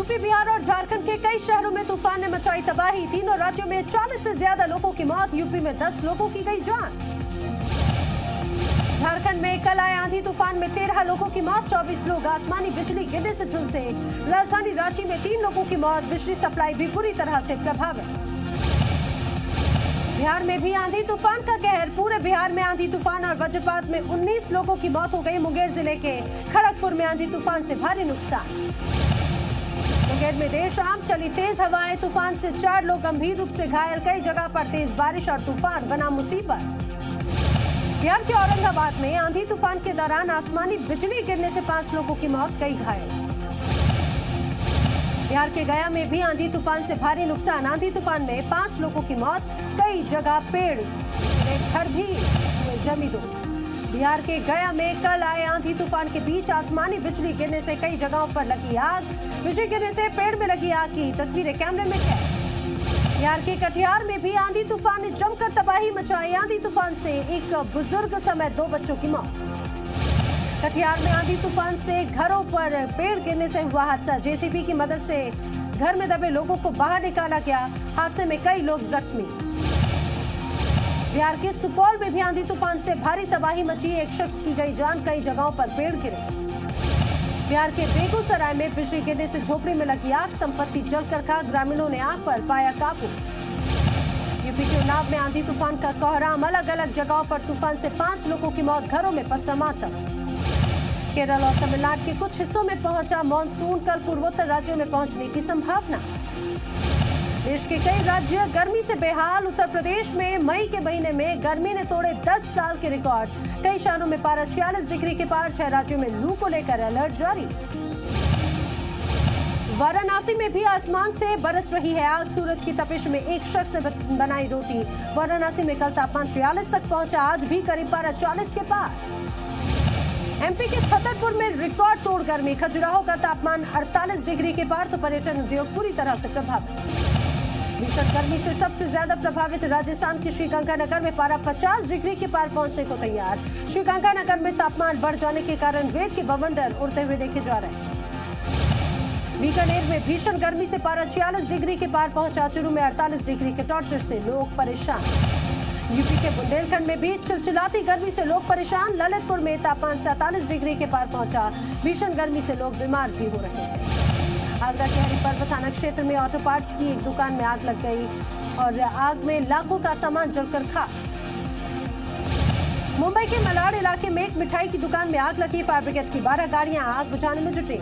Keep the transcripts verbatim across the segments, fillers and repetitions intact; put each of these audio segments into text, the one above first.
UP, Bihar और झारखंड के कई शहरों में तूफान ने मचाई तबाही। तीनों राज्यों में चालीस से ज्यादा लोगों की मौत, यूपी में दस लोगों की गई जान। झारखंड में कल आए आंधी तूफान में तेरह लोगों की मौत, चौबीस लोग आसमानी बिजली गिरने से झुलसे। राजधानी रांची में तीन लोगों की मौत, बिजली सप्लाई भी पूरी तरह से प्रभावित। बिहार में भी आंधी तूफान का कहर, पूरे बिहार में आंधी तूफान और वज्रपात में उन्नीस लोगों की मौत हो गई। मुंगेर जिले के खड़गपुर में आंधी तूफान से भारी नुकसान। मुंगेर में देर शाम चली तेज हवाएं, तूफान से चार लोग गंभीर रूप से घायल, कई जगह पर तेज बारिश और तूफान बना मुसीबत। बिहार के औरंगाबाद में आंधी तूफान के दौरान आसमानी बिजली गिरने से पांच लोगों की मौत, कई घायल। बिहार के गया में भी आंधी तूफान से भारी नुकसान, आंधी तूफान में पांच लोगों की मौत, कई जगह पेड़ घर भी जमींदोज। बिहार के गया में कल आए आंधी तूफान के बीच आसमानी बिजली गिरने से कई जगहों पर लगी आग, बिजली गिरने से पेड़ में लगी आग की तस्वीरें कैमरे में कैद। बिहार के कटिहार में भी आंधी तूफान ने जमकर तबाही मचाई, आंधी तूफान से एक बुजुर्ग समेत दो बच्चों की मौत। कटिहार में आंधी तूफान से घरों पर पेड़ गिरने से हुआ हादसा, जेसीबी की मदद से घर में दबे लोगों को बाहर निकाला गया, हादसे में कई लोग जख्मी। बिहार के सुपौल में भी आंधी तूफान से भारी तबाही मची, एक शख्स की गई जान, कई जगहों पर पेड़ गिरे। बिहार के बेगूसराय में बिजली गिरने से झोपड़ी में लगी आग, संपत्ति जलकर खाक, ग्रामीणों ने आग पर पाया काबू। यूपी के उन्नाव में आंधी तूफान का कोहराम, अलग अलग जगहों पर तूफान से पांच लोगों की मौत, घरों में पसरा मातम। केरल और तमिलनाडु के कुछ हिस्सों में पहुंचा मानसून, कल पूर्वोत्तर राज्यों में पहुंचने की संभावना। देश के कई राज्य गर्मी से बेहाल, उत्तर प्रदेश में मई के महीने में गर्मी ने तोड़े दस साल के रिकॉर्ड, कई शहरों में पारा छियालीस डिग्री के पार, छह राज्यों में लू को लेकर अलर्ट जारी। वाराणसी में भी आसमान से बरस रही है आग, सूरज की तपिश में एक शख्स ने बनाई रोटी। वाराणसी में कल तापमान तिरालीस तक पहुंचा, आज भी करीब पारा चालीस के पार। एमपी के छतरपुर में रिकॉर्ड तोड़ गर्मी, खजुराहो का तापमान अड़तालीस डिग्री के पार, तो पर्यटन उद्योग पूरी तरह से प्रभावित। भीषण गर्मी से सबसे ज्यादा प्रभावित राजस्थान के श्रीगंगानगर में पारा पचास डिग्री के पार पहुंचने को तैयार। श्रीगंगानगर में तापमान बढ़ जाने के कारण रेत के बवंडर उड़ते हुए देखे जा रहे हैं। बीकानेर में भीषण गर्मी से पारा छियालीस डिग्री के पार पहुंचा, चूरू में अड़तालीस डिग्री के टॉर्चर से लोग परेशान। यूपी के बुंदेलखंड में भी चिलचिलाती गर्मी से लोग परेशान, ललितपुर में तापमान सैंतालीस डिग्री के पार पहुंचा, भीषण गर्मी से लोग बीमार भी हो रहे हैं। आगरा के हरिपर्वत थाना क्षेत्र में ऑटो पार्ट्स की एक दुकान में आग लग गई और आग में लाखों का सामान जलकर खाक। मुंबई के मलाड इलाके में एक मिठाई की दुकान में आग लगी, फायर ब्रिगेड की बारह गाड़ियां आग बुझाने में जुटी।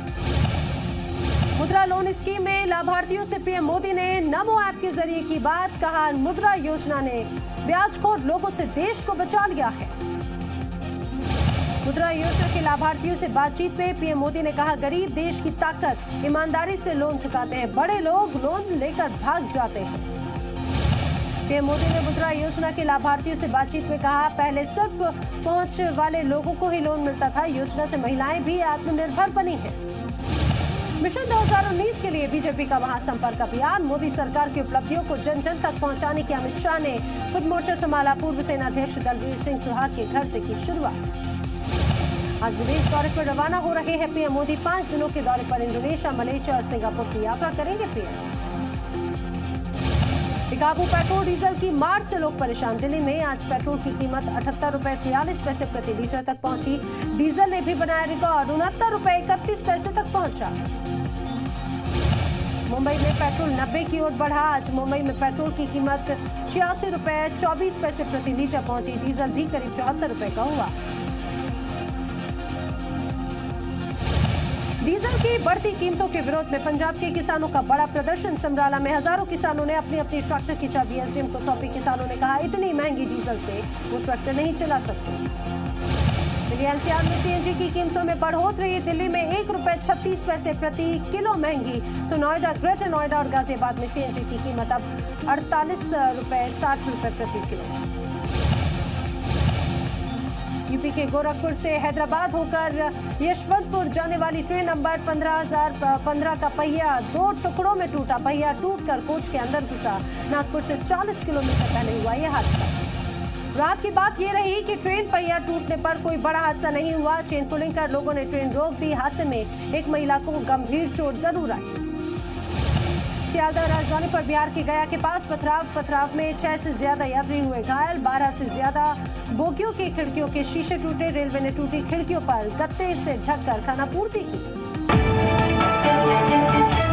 मुद्रा लोन स्कीम में लाभार्थियों से पीएम मोदी ने नमो ऐप के जरिए की बात, कहा मुद्रा योजना ने ब्याजखोर लोगों से देश को बचा लिया है। मुद्रा योजना के लाभार्थियों से बातचीत में पीएम मोदी ने कहा, गरीब देश की ताकत, ईमानदारी से लोन चुकाते हैं, बड़े लोग लोन लेकर भाग जाते हैं। पीएम मोदी ने मुद्रा योजना के लाभार्थियों से बातचीत में कहा, पहले सिर्फ पहुंच वाले लोगों को ही लोन मिलता था, योजना से महिलाएं भी आत्मनिर्भर बनी हैं। मिशन दो हज़ार उन्नीस के लिए बीजेपी का महासंपर्क अभियान, मोदी सरकार की उपलब्धियों को जन जन तक पहुंचाने की अमित शाह ने खुद मोर्चा संभाला, पूर्व सेनाध्यक्ष दलवीर सिंह सुहाग के घर से की शुरुआत। आज विदेश दौरे पर रवाना हो रहे हैं पीएम मोदी, पांच दिनों के दौरे पर इंडोनेशिया, मलेशिया और सिंगापुर की यात्रा करेंगे पीएम। बेकाबू पेट्रोल डीजल की मार से लोग परेशान, दिल्ली में आज पेट्रोल की कीमत अठहत्तर रुपए तिरालीस पैसे प्रति लीटर तक पहुंची, डीजल ने भी बनाया रिकॉर्ड, उनहत्तर रुपए इकतीस पैसे तक पहुंचा। मुंबई में पेट्रोल नब्बे की ओर बढ़ा, आज मुंबई में पेट्रोल की कीमत छियासी रुपए चौबीस पैसे प्रति लीटर पहुंची, डीजल भी करीब चौहत्तर रुपए का हुआ। डीजल की बढ़ती कीमतों के विरोध में पंजाब के किसानों का बड़ा प्रदर्शन, समराला में हजारों किसानों ने अपनी अपनी ट्रैक्टर की चाबी एसडीएम को सौंपी। किसानों ने कहा, इतनी महंगी डीजल से वो ट्रैक्टर नहीं चला सकते। दिल्ली एनसीआर में सीएनजी की कीमतों में बढ़ोतरी, दिल्ली में एक रुपए छत्तीस पैसे प्रति किलो महंगी, तो नोएडा, ग्रेटर नोएडा और गाजियाबाद में सीएनजी की कीमत अब अड़तालीस रुपए साठ रुपए प्रति किलो। यूपी के गोरखपुर से हैदराबाद होकर यशवंतपुर जाने वाली ट्रेन नंबर पंद्रह हजार पंद्रह का पहिया दो टुकड़ों में टूटा, पहिया टूटकर कोच के अंदर घुसा, नागपुर से चालीस किलोमीटर पहले हुआ यह हादसा। रात की बात ये रही कि ट्रेन पहिया टूटने पर कोई बड़ा हादसा नहीं हुआ। चेन पुलिंग कर लोगों ने ट्रेन रोक दी। हादसे में एक महिला को गंभीर चोट जरूर आई। सियालदह राजधानी पर बिहार के गया के पास पथराव पथराव में छह से ज्यादा यात्री हुए घायल। बारह से ज्यादा बोगियों की खिड़कियों के शीशे टूटे। रेलवे ने टूटी खिड़कियों पर गत्ते से ढककर खानापूर्ति की।